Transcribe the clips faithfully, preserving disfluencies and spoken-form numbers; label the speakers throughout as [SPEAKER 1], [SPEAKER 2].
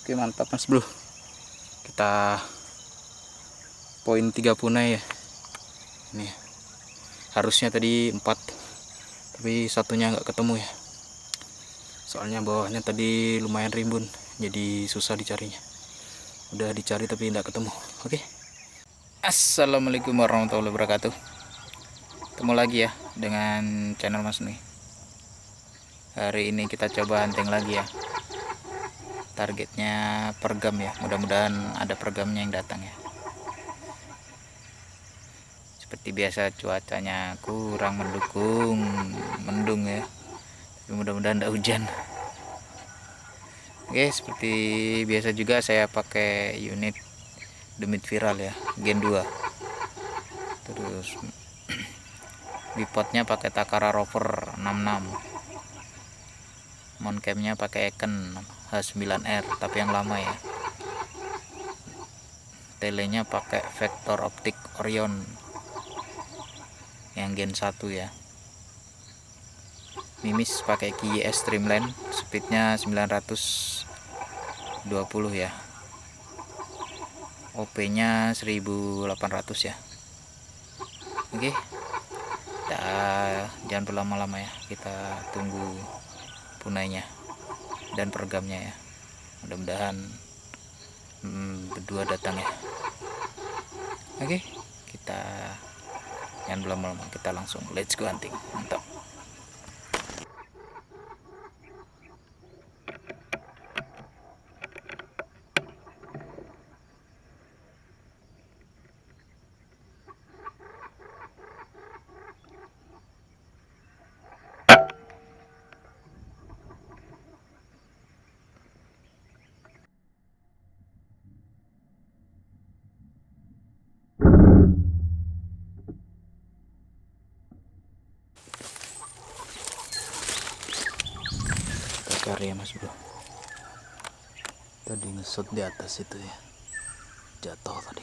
[SPEAKER 1] Oke, mantap Mas Bro. Kita poin tiga punai ya. Ini harusnya tadi empat, tapi satunya nggak ketemu ya. Soalnya bawahnya tadi lumayan rimbun, jadi susah dicarinya. Udah dicari tapi nggak ketemu. Oke. Assalamualaikum warahmatullahi wabarakatuh. Ketemu lagi ya dengan channel Mas nih. Hari ini kita coba hunting lagi ya. Targetnya pergam ya, mudah-mudahan ada pergamnya yang datang ya. Seperti biasa cuacanya kurang mendukung, mendung ya, tapi mudah-mudahan tidak hujan. Oke, seperti biasa juga saya pakai unit Demit Viral ya, Gen dua. Terus bipodnya pakai Takara Rover enam enam, mount camnya pakai Eken H sembilan R tapi yang lama ya. Telenya pakai Vector Optik Orion yang Gen satu ya. Mimis pakai K Y S Streamline, speednya sembilan ratus dua puluh ya. O P nya seribu delapan ratus ya. Oke, kita jangan berlama-lama ya, kita tunggu punainya dan pergamnya ya. Mudah-mudahan hmm, berdua datang ya. Oke, kita jangan berlama-lama, kita langsung let's go hunting. Mantap. Karya Mas Bro, tadi ngesut di atas itu ya, jatuh tadi.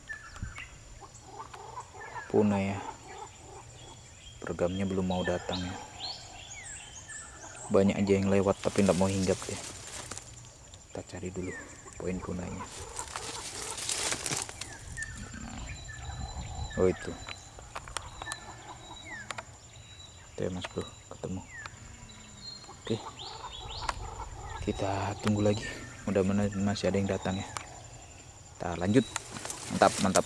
[SPEAKER 1] Punai ya, pergamnya belum mau datang ya. Banyak aja yang lewat tapi nggak mau hinggap ya. Kita cari dulu poin punainya. Nah, oh itu itu ya Mas Bro, ketemu. Oke, kita tunggu lagi, mudah-mudahan masih ada yang datang ya. Kita lanjut. Mantap, mantap.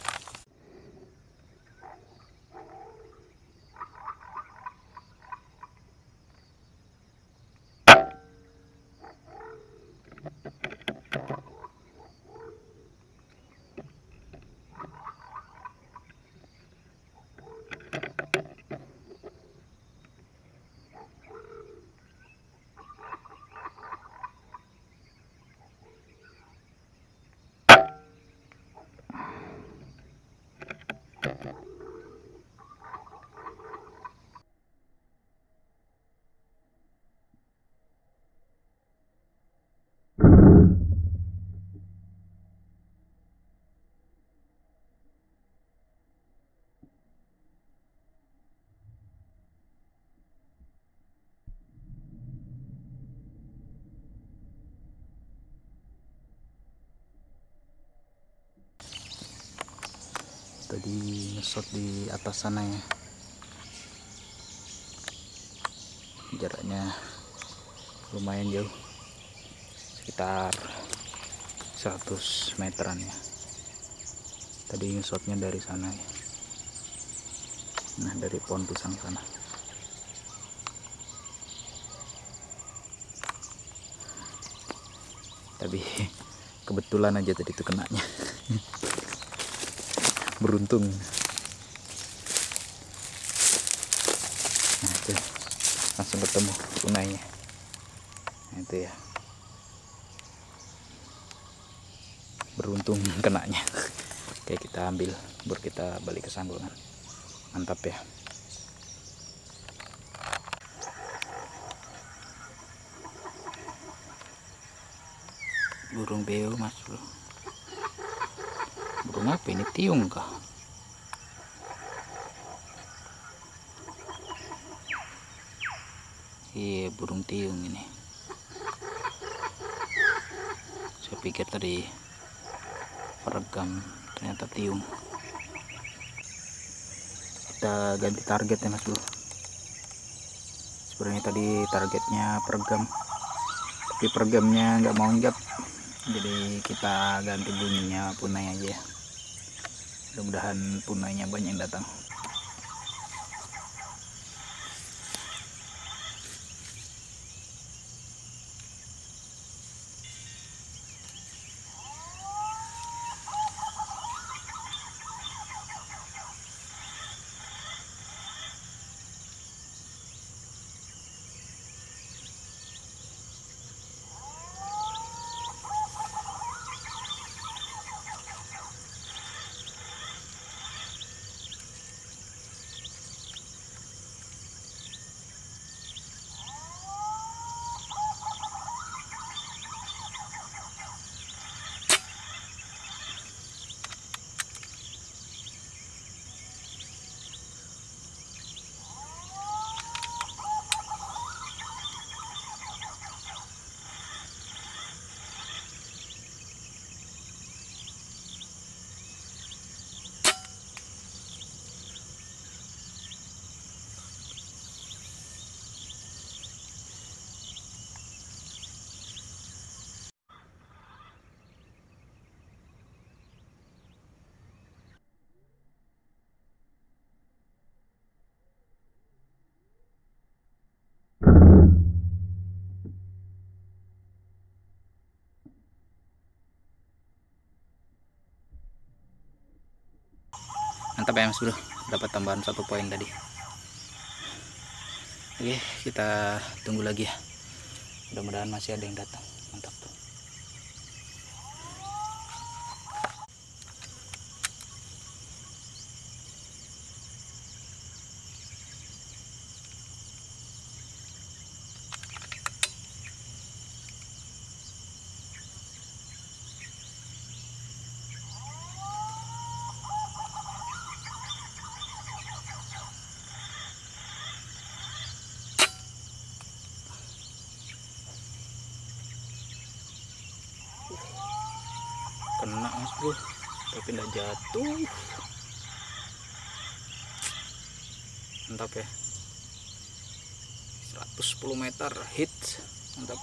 [SPEAKER 1] Tadi ngesot di atas sana ya, jaraknya lumayan jauh, sekitar seratus meteran ya. Tadi ngesotnya dari sana ya, nah dari pohon pisang sana. Tapi kebetulan aja tadi itu kenanya. Beruntung. Nah itu langsung ketemu punainya. Nah itu ya, beruntung kenanya. Oke, kita ambil, baru kita balik ke sanggungan. Mantap ya. Burung beo Mas Bro. Burung apa ini, tiung kah? Iya, burung tiung ini. Saya pikir tadi peregam, ternyata tiung. Kita ganti target ya Mas Bro. Sebenarnya tadi targetnya peregam, tapi peregamnya nggak mau njap, jadi kita ganti bunyinya punai aja. Mudah-mudahan punainya banyak yang datang. Mantap ya Mas Bro, dapat tambahan satu poin tadi. Oke, kita tunggu lagi ya, mudah-mudahan masih ada yang datang. Mantap tuh. Kena Mas Bro, tapi nggak jatuh. Mantap ya, seratus sepuluh meter hit. Mantap.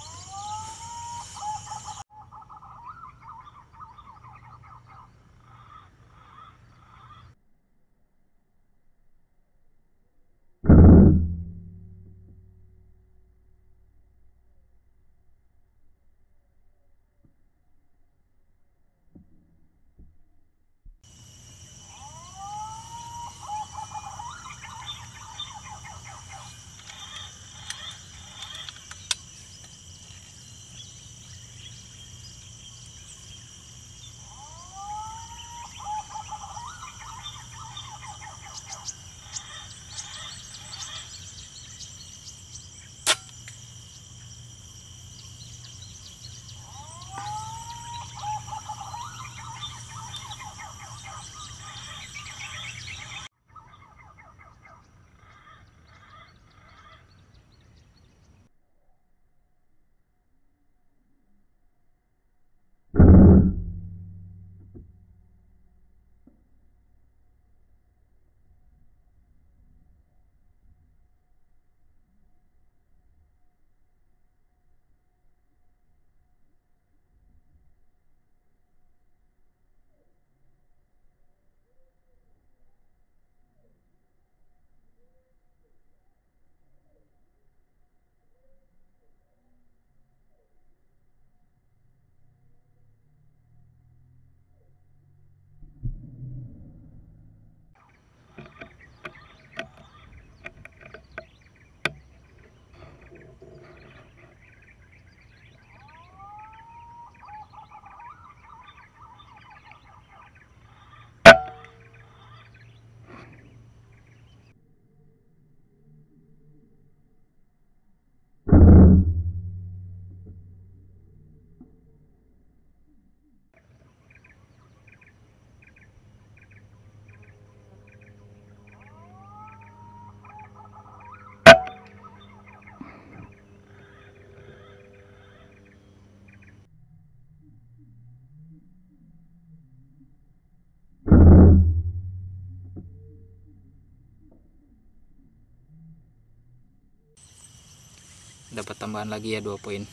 [SPEAKER 1] dapat tambahan lagi ya dua poin.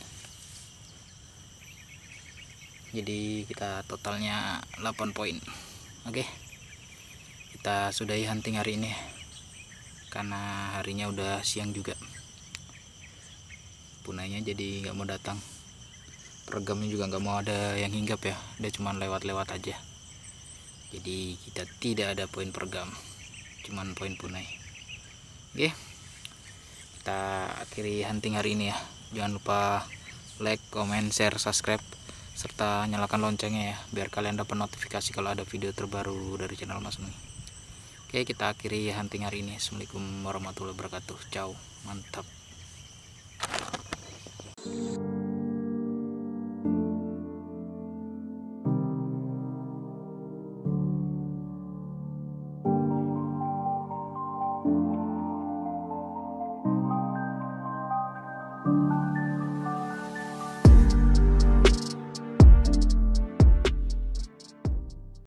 [SPEAKER 1] Jadi kita totalnya delapan poin. Oke, kita sudahi hunting hari ini karena harinya udah siang juga. Punainya jadi nggak mau datang, peregamnya juga nggak mau ada yang hinggap ya, dia cuman lewat-lewat aja. Jadi kita tidak ada poin peregam, cuman poin punai. Oke, kita akhiri hunting hari ini ya. Jangan lupa like, comment, share, subscribe, serta nyalakan loncengnya ya, biar kalian dapat notifikasi kalau ada video terbaru dari channel Mas Nui. Oke, kita akhiri hunting hari ini. Assalamualaikum warahmatullahi wabarakatuh. Ciao, mantap.